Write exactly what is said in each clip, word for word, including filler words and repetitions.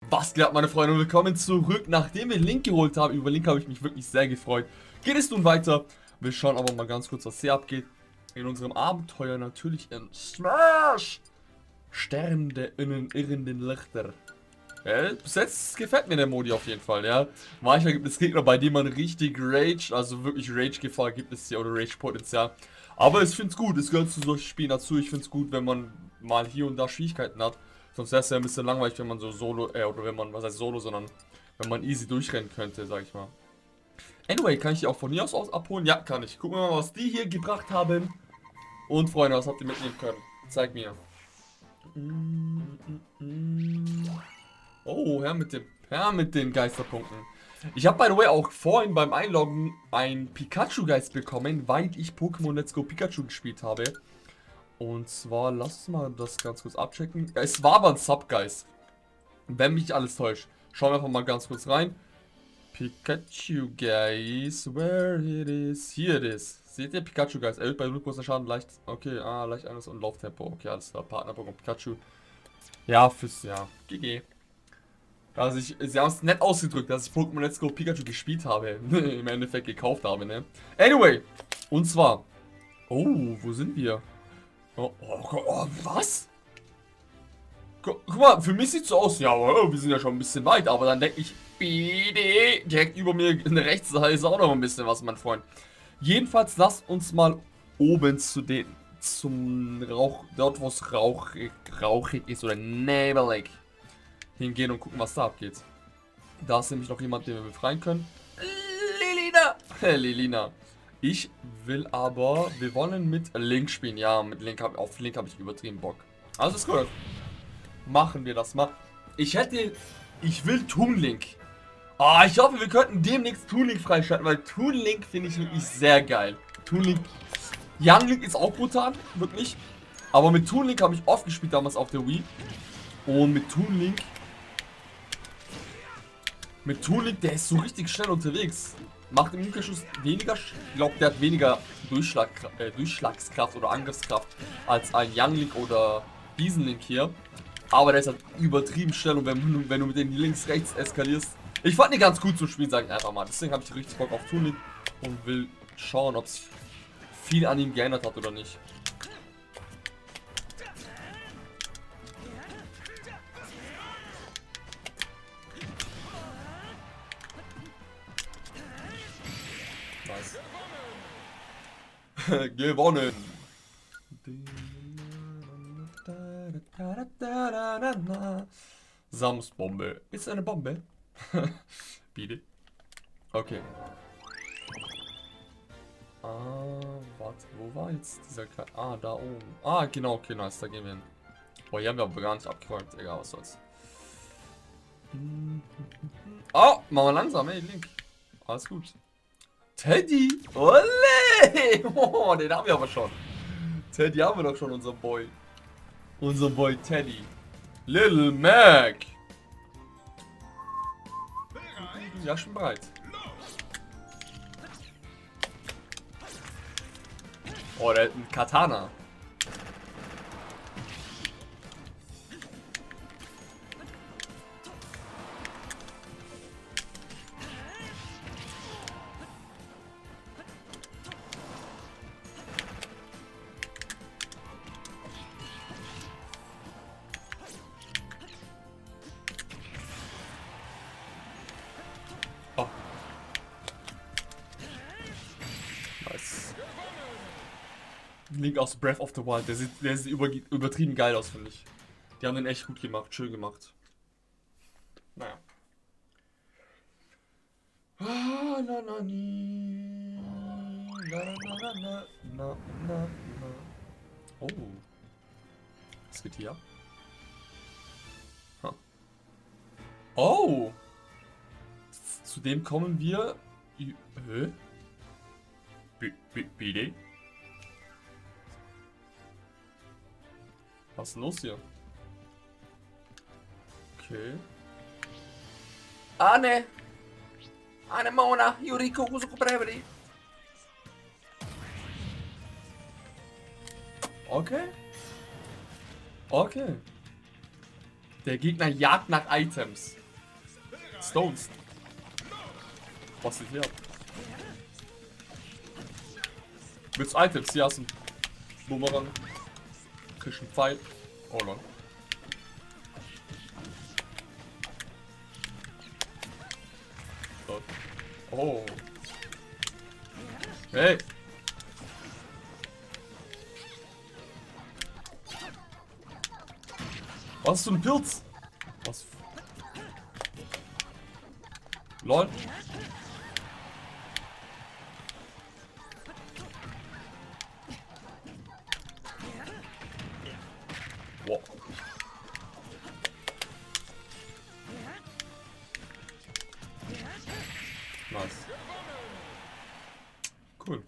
Was geht ab, meine Freunde, und willkommen zurück. Nachdem wir Link geholt haben, über Link habe ich mich wirklich sehr gefreut, geht es nun weiter. Wir schauen aber mal ganz kurz, was hier abgeht. In unserem Abenteuer natürlich in Smash. Stern der innen irrenden Lichter. Ja, bis jetzt gefällt mir der Modi auf jeden Fall, ja. Manchmal gibt es Gegner, bei denen man richtig Rage, also wirklich Rage-Gefahr gibt es hier oder Rage-Potenzial. Aber ich finde es gut, es gehört zu solchen Spielen dazu. Ich finde es gut, wenn man mal hier und da Schwierigkeiten hat. Sonst wäre es ja ein bisschen langweilig, wenn man so solo, äh, oder wenn man, was heißt solo, sondern wenn man easy durchrennen könnte, sag ich mal. Anyway, kann ich die auch von hier aus, aus abholen? Ja, kann ich. Gucken wir mal, was die hier gebracht haben. Und Freunde, was habt ihr mitnehmen können? Zeig mir. Oh, Herr mit dem, Herr mit den Geisterpunkten. Ich habe, by the way, auch vorhin beim Einloggen ein Pikachu-Geist bekommen, weil ich Pokémon Let's Go Pikachu gespielt habe. Und zwar, lass mal das ganz kurz abchecken. Ja, es war aber ein Subgeist. Wenn mich nicht alles täuscht. Schauen wir einfach mal ganz kurz rein. Pikachu Geist, where it is? Hier it is. Seht ihr, Pikachu Geist erhöht bei großer Schaden leicht. Okay, ah, leicht eines und Lauftempo. Okay, alles klar. Partner-Pokémon Pikachu. Ja, fürs, ja. G G. Also ich, sie haben es nett ausgedrückt, dass ich Pokémon Let's Go Pikachu gespielt habe. Im Endeffekt gekauft habe, ne? Anyway. Und zwar. Oh, wo sind wir? Oh, oh, oh, was? Guck, guck mal, für mich sieht es so aus, ja, oh, wir sind ja schon ein bisschen weit, aber dann denke ich, bitte, direkt über mir in der Rechtsseite ist auch noch ein bisschen was, mein Freund. Jedenfalls, lasst uns mal oben zu den, zum Rauch, dort wo es rauchig, rauchig ist oder nebelig hingehen und gucken, was da abgeht. Da ist nämlich noch jemand, den wir befreien können. Lilina! Lilina. Ich will aber, wir wollen mit Link spielen. Ja, mit Link hab, auf Link habe ich übertrieben Bock. Also ist gut. Machen wir das mal. Ich hätte, ich will Toon Link. Ah, oh, ich hoffe, wir könnten demnächst Toon Link freischalten, weil Toon Link finde ich wirklich sehr geil. Toon Link, Young Link ist auch brutal, wirklich. Aber mit Toon Link habe ich oft gespielt damals auf der Wii. Und mit Toon Link, mit Toon Link, der ist so richtig schnell unterwegs. Macht im Umkehrschluss weniger, ich glaube, der hat weniger Durchschlag, äh, Durchschlagskraft oder Angriffskraft als ein Young Link oder diesen Link hier. Aber der ist halt übertrieben schnell und wenn, wenn du mit den links, rechts eskalierst. Ich fand die ganz gut zum Spielen, sage ich einfach mal. Deswegen habe ich richtig Bock auf Toon Link und will schauen, ob es viel an ihm geändert hat oder nicht. Gewonnen. Samsbombe. Ist eine Bombe? Bitte. Okay. Ah, warte, wo war jetzt dieser Kle Ah, da oben. Ah, genau, okay, nice, da gehen wir hin. Boah, hier haben wir aber gar nicht abgeräumt. Egal, was soll's. Oh, machen wir langsam, ey, Link. Alles gut. Teddy! Ole! Oh, den haben wir aber schon. Teddy haben wir doch schon, unser Boy. Unser Boy Teddy. Little Mac. Ja, schon bereit. Oh, der hat einen Katana. Oh. Nice. Link aus Breath of the Wild, der sieht, der sieht über, übertrieben geil aus, finde ich. Die haben den echt gut gemacht, schön gemacht. Naja. Ah, na, na, ni. Na, na, na, na, na, na, na. Oh. Was geht hier ab? Huh. Oh! Zudem kommen wir... Hä? Bitte? Was ist denn los hier? Okay. Anne! Anne Mona! Yuriko Kusuko Breveri! Okay. Okay. Der Gegner jagt nach Items. Stones. Was ich hier hab. Willst du Items? Hier hast du einen Bumerang. Kriegst einen Pfeil. Oh lol. Oh. Hey. Was ist für ein Pilz? Was? Lol. Wow. Nice. Cool.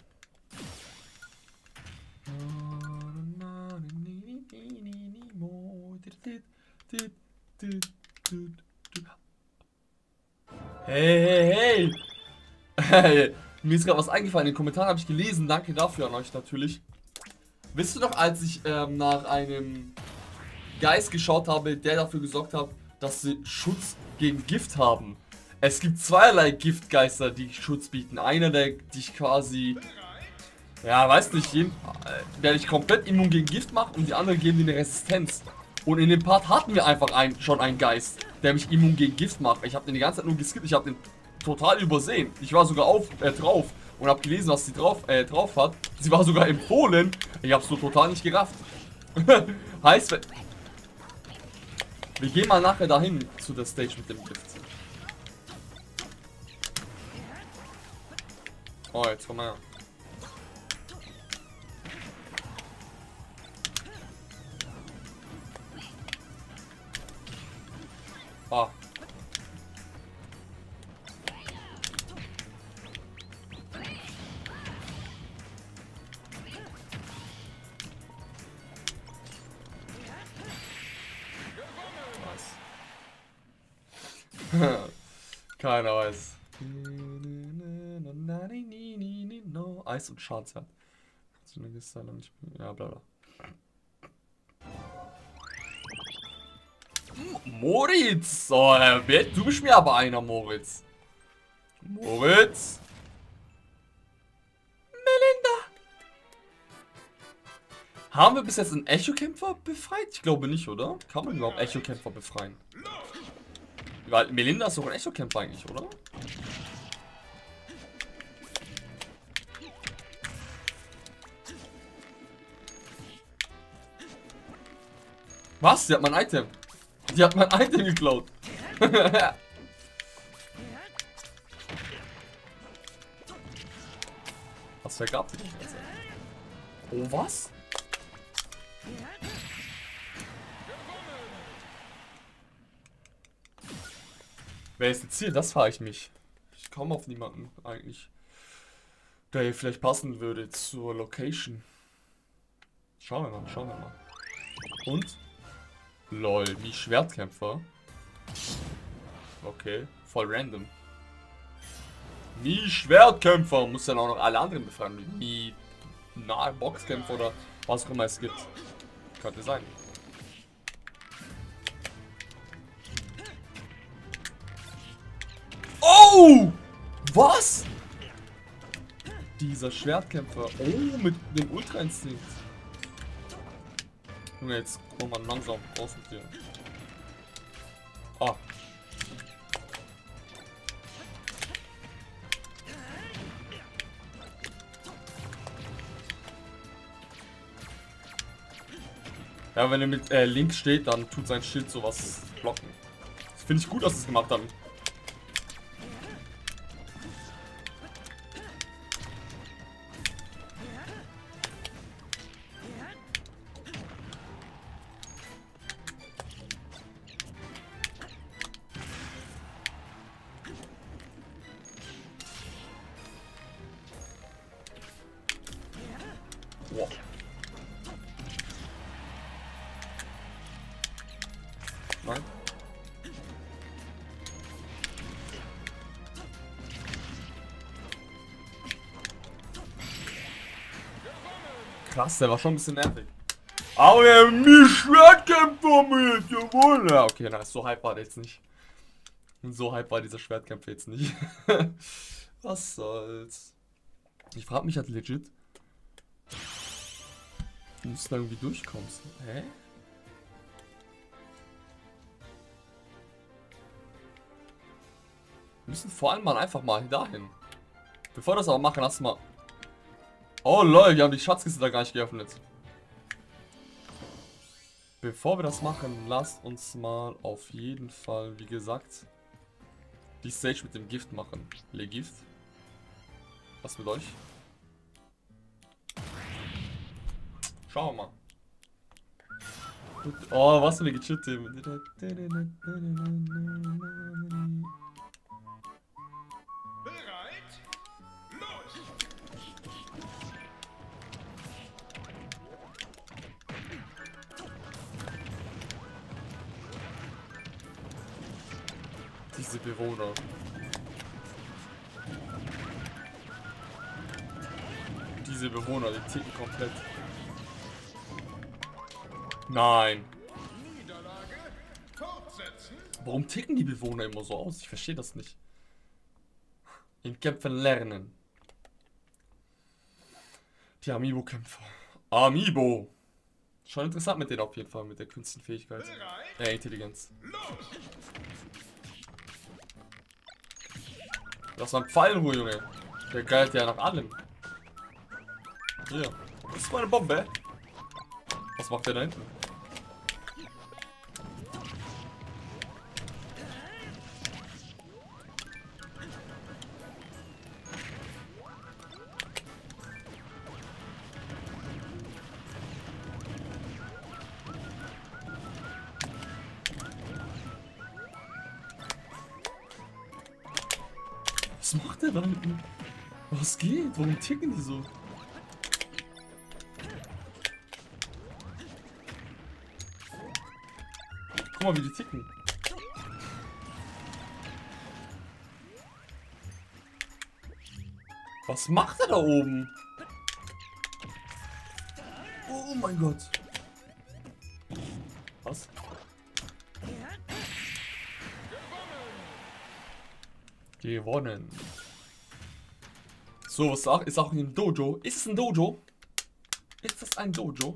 Hey, hey, hey! Hey, mir ist gerade was eingefallen. In den Kommentaren habe ich gelesen. Danke dafür an euch natürlich. Wisst ihr noch, als ich ähm, nach einem Geist geschaut habe, der dafür gesorgt hat, dass sie Schutz gegen Gift haben? Es gibt zweierlei Giftgeister, die Schutz bieten. Einer, der dich quasi, ja, weiß nicht, jeden, der dich komplett immun gegen Gift macht, und die anderen geben dir eine Resistenz. Und in dem Part hatten wir einfach ein, schon einen Geist, der mich immun gegen Gift macht. Ich habe den die ganze Zeit nur geskippt, ich habe den total übersehen. Ich war sogar auf, äh, drauf und habe gelesen, was sie drauf, äh, drauf hat. Sie war sogar empfohlen. Ich habe es so total nicht gerafft. Heißt, wir gehen mal nachher dahin zu der Stage mit dem Gift. Oh, jetzt komm mal her. Ah. Was? Keiner weiß. Eis und Schadshand. Ja, bla bla. Moritz! Oh, du bist mir aber einer, Moritz. Moritz! Melinda! Haben wir bis jetzt einen Echo-Kämpfer befreit? Ich glaube nicht, oder? Kann man überhaupt Echo-Kämpfer befreien? Weil Melinda ist doch ein Echo-Kämpfer eigentlich, oder? Was? Sie hat mein Item. Die hat mein Item geklaut. Was vergab die ganze Zeit? Oh, was? Wer ist jetzt hier? Das frage ich mich. Ich komme auf niemanden eigentlich, der hier vielleicht passen würde zur Location. Schauen wir mal, schauen wir mal. Und? Lol, wie Schwertkämpfer. Okay, voll random. Wie Schwertkämpfer. Muss dann auch noch alle anderen befreien. Wie nahe Boxkämpfer oder was auch immer es gibt. Könnte sein. Oh! Was? Dieser Schwertkämpfer. Oh, mit dem Ultra-Instinkt. Junge, jetzt kommt man langsam raus mit dir. Ah. Ja, wenn er mit äh, links steht, dann tut sein Schild sowas blocken. Das finde ich gut, dass sie es gemacht haben. Wow. Nein. Krass, der war schon ein bisschen nervig. Aber er mich Schwertkämpfer mit, jawohl. Ja, okay, na, so hype war der jetzt nicht. Und so hype war dieser Schwertkämpfer jetzt nicht. Was soll's. Ich frag mich halt legit. Du musst da irgendwie durchkommst. Hä? Wir müssen vor allem mal einfach mal dahin. Bevor wir das aber machen, lass mal. Oh lol, wir haben die Schatzkiste da gar nicht geöffnet. Bevor wir das machen, lasst uns mal auf jeden Fall, wie gesagt, die Stage mit dem Gift machen. Le Gift. Was mit euch? Schauen wir mal. Oh, was für eine gechillte. Diese Bewohner. Diese Bewohner, die ticken komplett. Nein. Warum ticken die Bewohner immer so aus? Ich verstehe das nicht. In Kämpfen lernen. Die Amiibo-Kämpfer. Amiibo. Schon interessant mit denen auf jeden Fall, mit der künstlichen Fähigkeit. Äh, Intelligenz. Das war ein Pfeilenruhe, Junge. Der geilt ja nach allem. Hier. Das ist meine Bombe. Was macht der da hinten? Was macht der da hinten? Was geht? Warum ticken die so? Guck mal, wie die ticken. Was macht er da oben? Oh mein Gott. Was? Gewonnen. So, was auch, ist auch ein Dojo. Ist es ein Dojo? Ist das ein Dojo?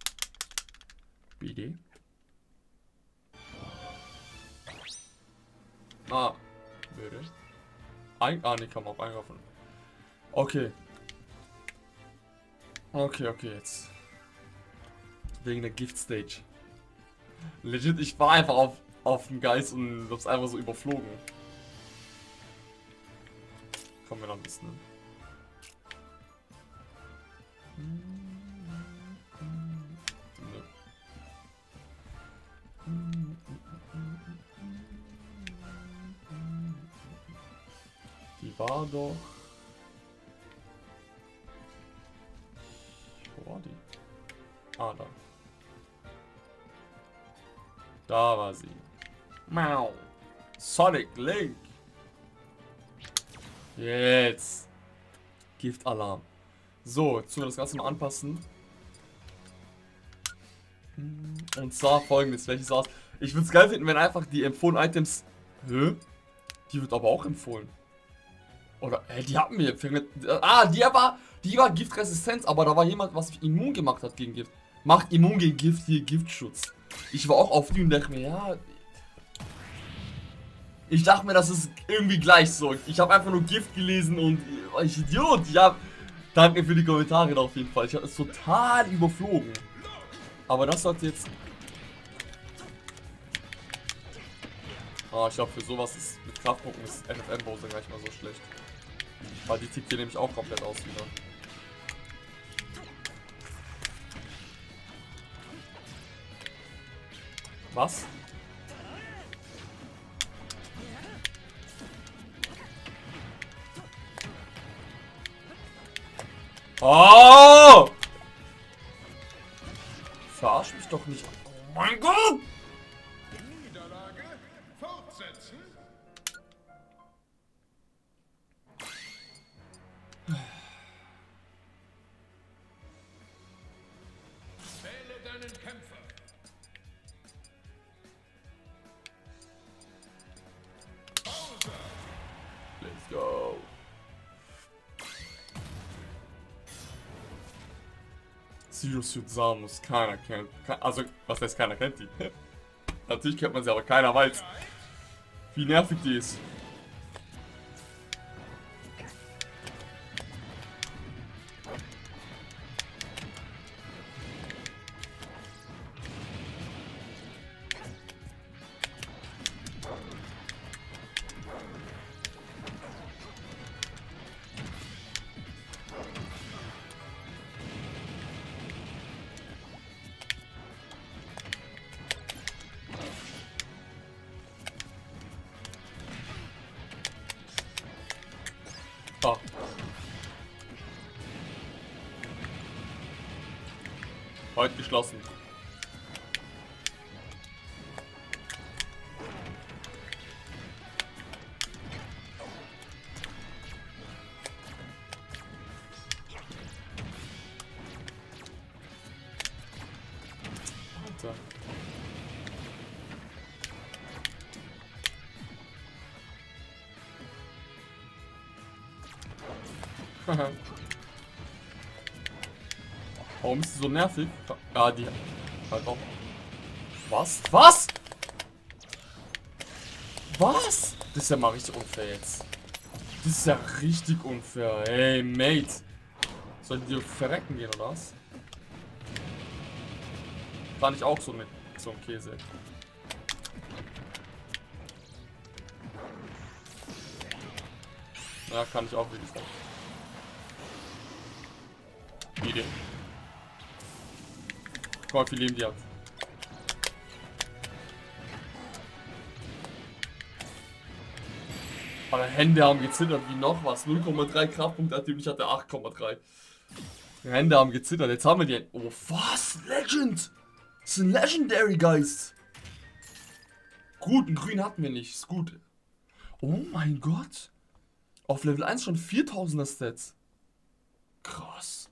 B D. Ah, würde. Ein, ah, ne, kann man auch einkaufen. Okay. Okay, okay, jetzt. Wegen der Gift Stage. Legit, ich war einfach auf, auf dem Geist und hab's einfach so überflogen. Kommen wir noch ein bisschen. Nö. Die war doch. Wo war die? Ah, da. Da war sie. Mau. Sonic Link. Jetzt. Giftalarm. So, jetzt müssen wir das Ganze mal anpassen. Und zwar folgendes, welches aus. Ich würde es geil finden, wenn einfach die empfohlenen Items. Hä? Die wird aber auch empfohlen. Oder, äh, die hatten wir. Ah, die war, die war Giftresistenz, aber da war jemand, was mich immun gemacht hat gegen Gift. Macht immun gegen Gift hier Giftschutz. Ich war auch auf die und dachte mir, ja. Ich dachte mir, das ist irgendwie gleich so. Ich habe einfach nur Gift gelesen und ich Idiot. Ja, danke für die Kommentare da auf jeden Fall. Ich habe es total überflogen. Aber das sollte jetzt. Ah, ich glaube für sowas ist mit Kraftpunkten ist F F M Bowser gar nicht mal so schlecht. Weil die tickt hier nämlich auch komplett aus wieder. Was? Oh! Verarsch mich doch nicht. Oh mein Gott! Niederlage fortsetzen. Wähle deinen Zero Suit Samus, keiner kennt. Also, was heißt keiner kennt die? Natürlich kennt man sie, aber keiner weiß, wie nervig die ist. Ah. Heute geschlossen. Alter. Warum ist sie so nervig? Ja, die halt auch. Was? Was? Was? Das ist ja mal richtig unfair jetzt. Das ist ja richtig unfair. Hey, Mate. Sollen die verrecken gehen, oder was? Fand ich auch so mit so einem Käse. Ja, kann ich auch wirklich sagen. Idee. Guck mal, wie viel Leben die hat. Aber Hände haben gezittert wie noch was. null Komma drei Kraftpunkte hat die und ich hatte acht Komma drei. Hände haben gezittert. Jetzt haben wir die. Oh, was? Legend! Das ist ein Legendary Geist. Gut, ein Grün hatten wir nicht. Ist gut. Oh mein Gott. Auf Level eins schon viertausender Stats. Krass.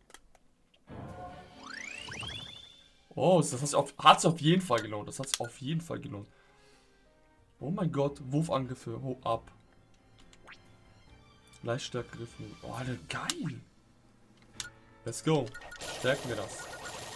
Oh, das hat sich auf, hat's auf jeden Fall gelohnt. Das hat sich auf jeden Fall gelohnt. Oh mein Gott, Wurfangriffe, ho ab. Leichtstärke Griffen. Oh, Alter, geil. Let's go. Stärken wir das.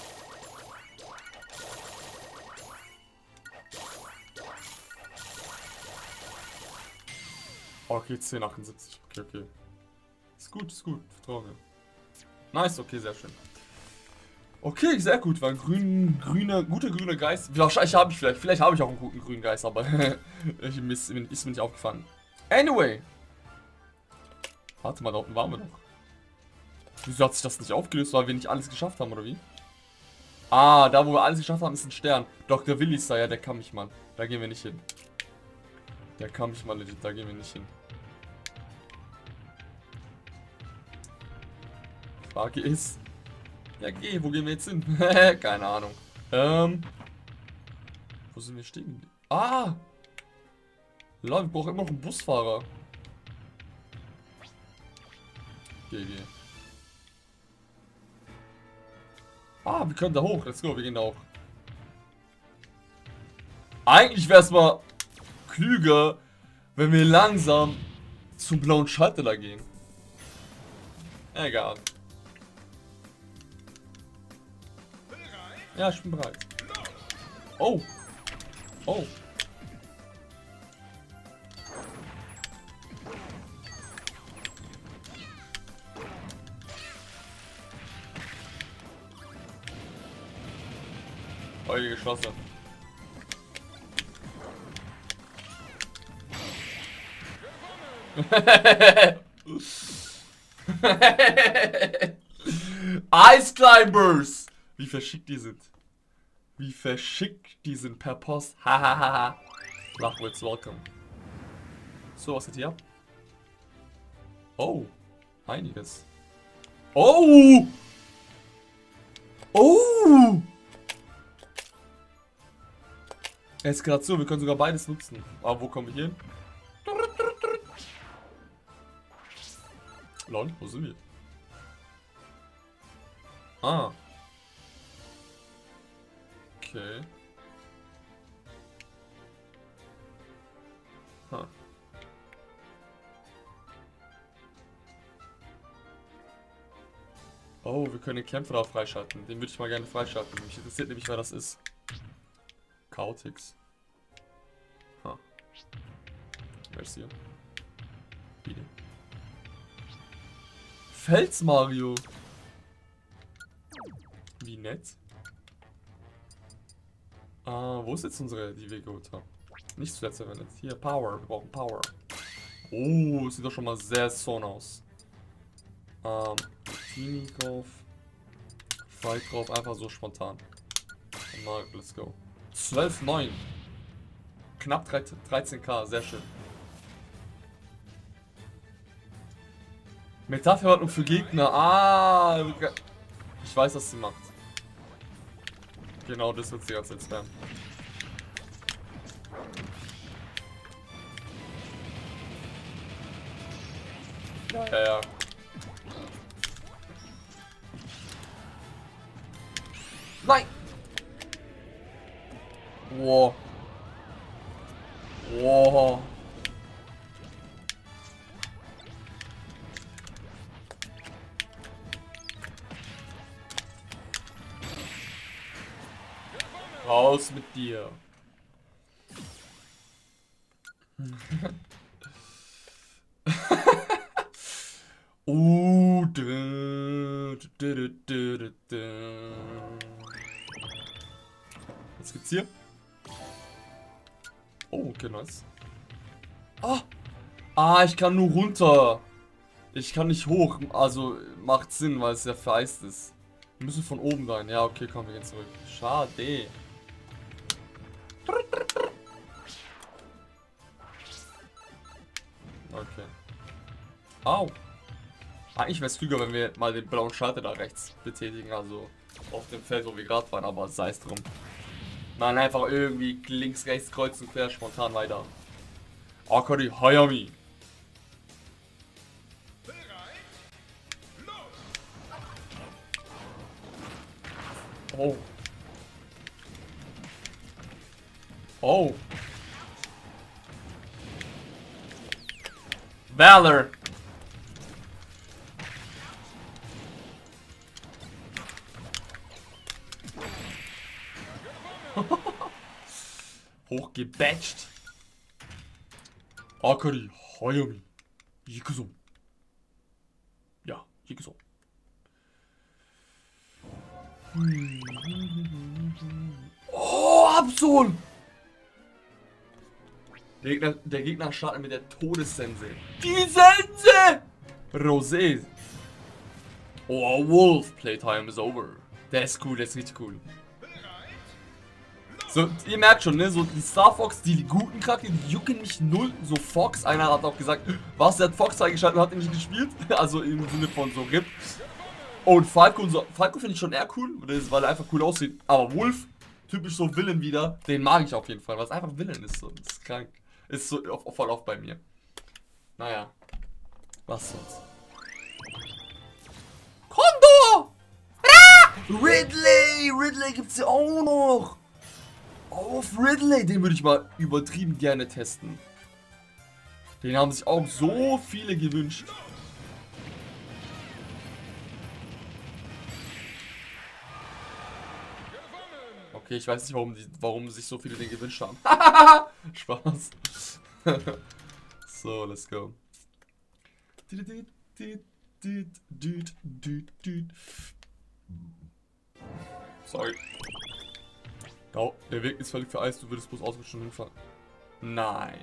Okay, zehn achtundsiebzig. Okay, okay. Ist gut, ist gut. Vertraue mir. Nice, okay, sehr schön. Okay, sehr gut. War ein grün, grüner, guter grüner Geist. Wahrscheinlich habe ich vielleicht. Vielleicht habe ich auch einen guten grünen Geist, aber ich ist mir nicht aufgefallen. Anyway. Warte mal, da unten waren wir noch. Wieso hat sich das nicht aufgelöst, weil wir nicht alles geschafft haben, oder wie? Ah, da wo wir alles geschafft haben, ist ein Stern. Doktor Willi ist da, ja, der kann mich mal. Da gehen wir nicht hin. Der kann mich mal legit, da gehen wir nicht hin. Frage ist. Ja, geh, wo gehen wir jetzt hin? Keine Ahnung. Ähm. Wo sind wir stehen? Ah! Leute, wir brauchen immer noch einen Busfahrer. Geh, geh. Ah, wir können da hoch. Let's go, wir gehen da hoch. Eigentlich wäre es mal klüger, wenn wir langsam zum blauen Schalter da gehen. Egal. Ja, ich bin bereit. Oh. Oh. Eule geschlossen. Ice Climbers! Wie verschickt die sind. Wie verschickt die sind per Post. Hahaha. Lachwitz, welcome. So, was geht hier ab? Oh. Einiges. Oh! Oh! Eskalation, wir können sogar beides nutzen. Aber wo kommen wir hier hin? Lol, wo sind wir? Ah. Okay. Huh. Oh, wir können den Kämpfer da freischalten. Den würde ich mal gerne freischalten. Mich interessiert nämlich, wer das ist. Chaotix. Ha. Wer ist hier? Bitte. Fels Mario. Wie nett. Ah, wo ist jetzt unsere, die wir geholt haben? Nicht zuletzt verwendet. Hier, Power. Wir brauchen Power. Oh, sieht doch schon mal sehr son aus. Ähm, Teenie drauf. Fight drauf, einfach so spontan. Mal, let's go. zwölf neun. Knapp dreizehn K, sehr schön. Metallverordnung für Gegner. Ah, ich weiß, was sie macht. Genau, das wird sie jetzt als Spam. Ja, ja. Nein! Wow. Wow. Raus mit dir. uh, du, du, du, du, du, du. Was gibt's hier? Oh, okay, nice. Ah! Ah, ich kann nur runter. Ich kann nicht hoch. Also, macht Sinn, weil es ja vereist ist. Wir müssen von oben rein. Ja, okay, komm, wir gehen zurück. Schade. Okay. Au. Eigentlich wäre es klüger, wenn wir mal den blauen Schalter da rechts betätigen. Also, auf dem Feld, wo wir gerade waren. Aber sei es drum. Nein, einfach irgendwie links, rechts, kreuz und quer spontan weiter. Akari Hayami. Oh. Oh. Valor. Hochgebatcht. Akari Hayami. Yikuzo. Ja, Yikuzo. Oh, Absol! Der Gegner, der Gegner startet mit der Todessense. Die Sense! Rosé. Oh, Wolf. Playtime is over. Der ist cool, der ist richtig cool. So, ihr merkt schon, ne? So die Star Fox, die guten Charaktere, die jucken mich null. So Fox, einer hat auch gesagt, was, der hat Fox eingeschaltet und hat ihn nicht gespielt. Also im Sinne von so R I P. Und Falco und so. Falco finde ich schon eher cool, weil er einfach cool aussieht. Aber Wolf, typisch so Villain wieder, den mag ich auf jeden Fall, weil es einfach Villain ist. So. Das ist krank. Ist so auf, voll oft bei mir. Naja. Was sonst? Kondo! Ah! Ridley! Ridley gibt's ja auch noch! Auf Ridley, den würde ich mal übertrieben gerne testen. Den haben sich auch so viele gewünscht. Okay, ich weiß nicht, warum, die, warum sich so viele den gewünscht haben. Spaß. So, let's go. Sorry. Oh, der Weg ist völlig vereist, du würdest bloß auswischen hinfahren. Nein.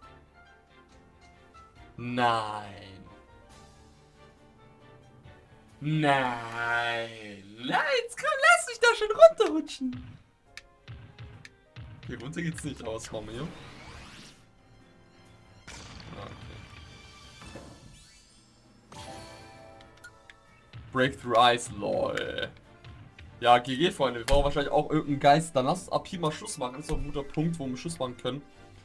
Nein. Nein. Nein, jetzt komm, lass mich da schon runterrutschen. Hier runter geht's nicht aus, Mario. Okay. Breakthrough Ice, lol. Ja, G G, Freunde. Wir brauchen wahrscheinlich auch irgendeinen Geist. Dann lass uns ab hier mal Schluss machen. Das ist doch ein guter Punkt, wo wir Schluss machen können.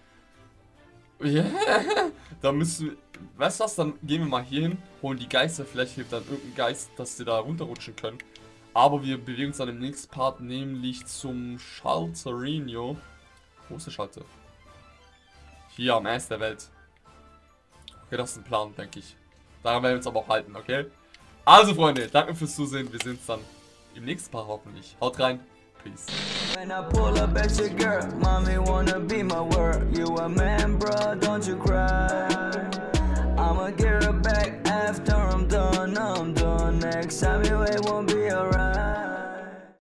Yeah. Da müssen wir... Weißt du was? Dann gehen wir mal hier hin, holen die Geister. Vielleicht hilft dann irgendein Geist, dass sie da runterrutschen können. Aber wir bewegen uns dann im nächsten Part nämlich zum Schalterino. Wo ist der Schalter? Hier am Ernst der Welt. Okay, das ist ein Plan, denke ich. Daran werden wir uns aber auch halten, okay? Also Freunde, danke fürs Zusehen. Wir sehen uns dann im nächsten Part hoffentlich. Haut rein. Peace. When I pull up at your girl, mommy wanna be my world. You a man, bro, don't you cry. I'ma get a